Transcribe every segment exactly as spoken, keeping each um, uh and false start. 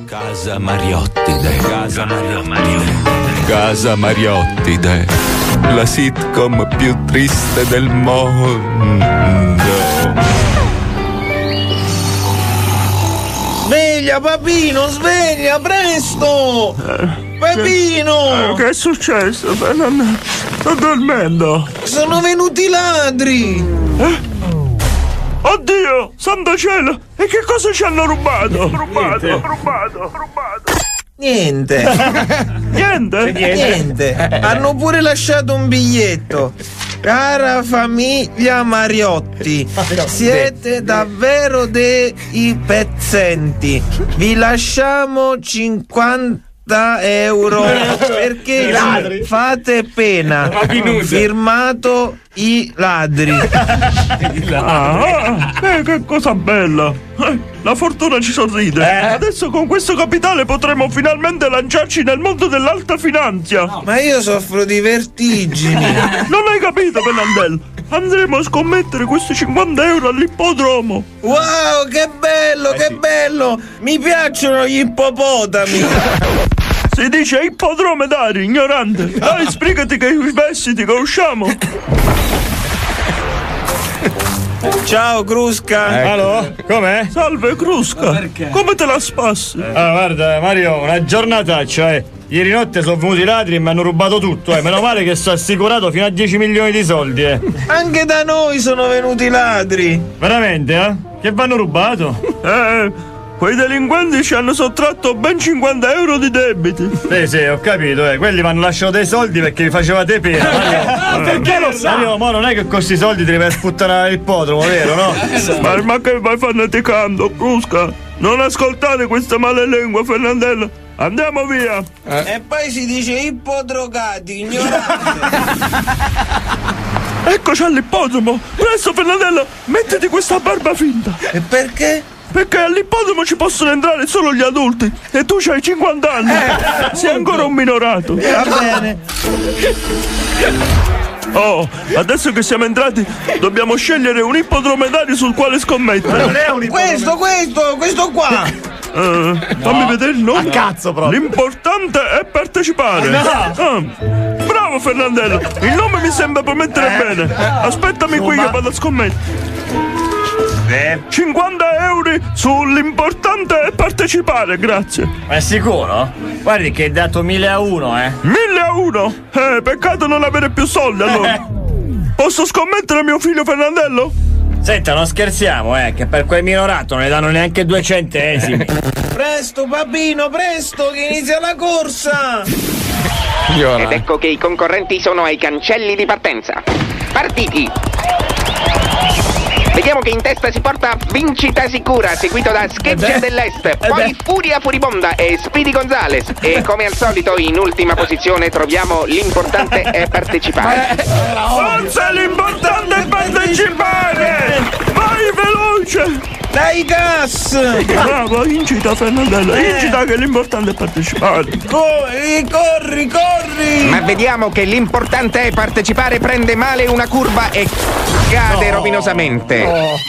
Casa Mariottide, Casa Mariottide, Casa Mariottide, la sitcom più triste del mondo. Sveglia, papino, sveglia, presto! Papino! Eh, che è successo? Non, sto dormendo. Sono venuti i ladri! Eh? Oddio, santo cielo! E che cosa ci hanno rubato? Rubato, Niente. rubato, rubato. Niente. Niente? Niente. Hanno pure lasciato un biglietto. Cara famiglia Mariotti, siete davvero dei pezzenti. Vi lasciamo cinquanta euro perché ci fate pena. Firmato i ladri. Ah, eh, che cosa bella! Eh, la fortuna ci sorride. Eh? Adesso con questo capitale potremo finalmente lanciarci nel mondo dell'alta finanza. No. Ma io soffro di vertigini. Non hai capito, Fernandello? Andremo a scommettere questi cinquanta euro all'ippodromo. Wow, che bello, Eh, che sì. bello! Mi piacciono gli ippopotami. Si dice ippodromedario, ignorante. Dai, spiegati che i vestiti che usciamo. Ciao Crusca. Eh, Allo? Com'è? Salve Crusca. Come te la spassi? Ah, guarda Mario, una giornataccia, eh. Ieri notte sono venuti i ladri e mi hanno rubato tutto, eh. Meno male che sto assicurato fino a dieci milioni di soldi, eh. Anche da noi sono venuti i ladri. Veramente, eh? Che vanno rubato? Eh, quei delinquenti ci hanno sottratto ben cinquanta euro di debiti. Sì, sì, ho capito, eh. Quelli mi hanno lasciato dei soldi perché vi facevate pena. Mario. Perché lo sa? Mario, ma non è che con questi soldi ti devi sputtanare l'ippodromo, vero, no? Ma, ma che vai fanaticando, Crusca? Non ascoltate questa malelingua, Fernandello. Andiamo via. E poi si dice ippodrogati, ignorante. Eccoci all'ippodromo. Presto, Fernandello, mettiti questa barba finta. E perché? Perché all'ippodromo ci possono entrare solo gli adulti e tu c'hai cinquanta anni. Eh, Sei ancora un minorato. Va bene. Oh, adesso che siamo entrati, dobbiamo scegliere un ippodromedario sul quale scommettere. Non è un questo, questo, questo qua. Eh, fammi vedere il nome. A cazzo proprio. L'importante è partecipare. No. Ah, bravo Fernandello, il nome mi sembra promettere bene. Aspettami qui che vado a scommettere. cinquanta euro sull'importante è partecipare, grazie. Ma è sicuro? Guardi che hai dato mille a uno, eh. mille a uno? Eh, peccato non avere più soldi allora. Posso scommettere mio figlio Fernandello? Senta, non scherziamo, eh, che per quel minorato non ne danno neanche due centesimi. Presto, papino, presto, che inizia la corsa. Ed ecco che i concorrenti sono ai cancelli di partenza. Partiti! Vediamo che in testa si porta Vincita Sicura, seguito da Scheggia Eh dell'Est, poi Furia Furibonda e Speedy Gonzales. E come al solito in ultima posizione troviamo l'importante è partecipare. Forza, l'importante è partecipare! Vai veloce! Dai gas! Bravo, incita Fernandello, incita che l'importante è partecipare. Corri, corri, corri! Ma vediamo che l'importante è partecipare, prende male una curva e cade No. rovinosamente.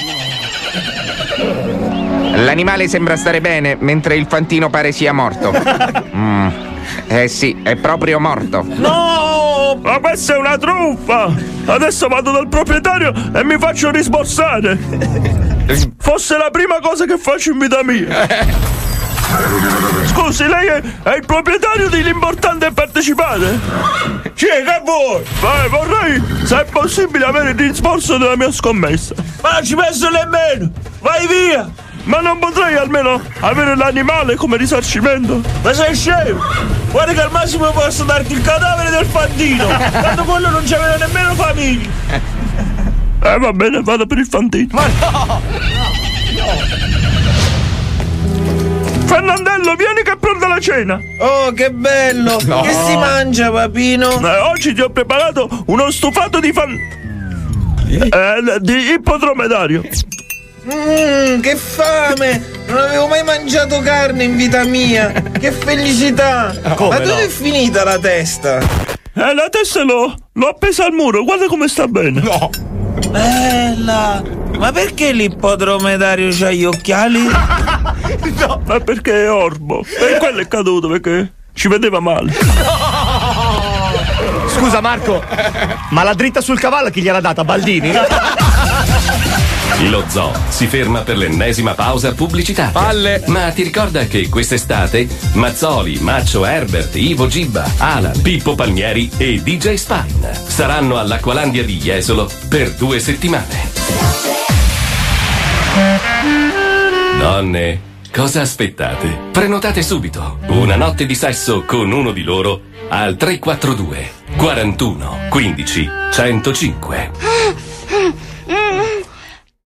L'animale sembra stare bene, mentre il fantino pare sia morto. Mm. Eh sì, è proprio morto. No! Ma questa è una truffa! Adesso vado dal proprietario e mi faccio risborsare! Fosse la prima cosa che faccio in vita mia! Scusi, lei è, è il proprietario di l'importante è partecipare? Sì, che vuoi? Vai, vorrei, se è possibile, avere il rimborso della mia scommessa. Ma non ci penso nemmeno! Vai via! Ma non potrei almeno avere l'animale come risarcimento? Ma sei scemo! Guarda che al massimo posso darti il cadavere del fantino! Tanto quello non c'aveva nemmeno famiglia! Eh, va bene, vado per il fantino. Ma no! Fernandello, vieni che è pronta la cena! Oh, che bello! No. Che si mangia, papino? Eh, oggi ti ho preparato uno stufato di fan... Eh, di ippodromedario. Mmm, che fame! Non avevo mai mangiato carne in vita mia! Che felicità! Come Ma dove no? è finita la testa? Eh, la testa l'ho, l'ho appesa al muro, guarda come sta bene. No. Bella! Ma perché l'ippodromedario c'ha gli occhiali? No. Ma perché è orbo? E quello è caduto perché ci vedeva male. Scusa Marco, ma la dritta sul cavallo chi gliel'ha data? Baldini? Lo zoo si ferma per l'ennesima pausa pubblicitaria. Palle. Ma ti ricorda che quest'estate Mazzoli, Maccio Herbert, Ivo Gibba, Alan, Pippo Palmieri e D J Spine saranno all'Acqualandia di Jesolo per due settimane. Donne, cosa aspettate? Prenotate subito una notte di sesso con uno di loro al tre quattro due quarantuno quindici centocinque.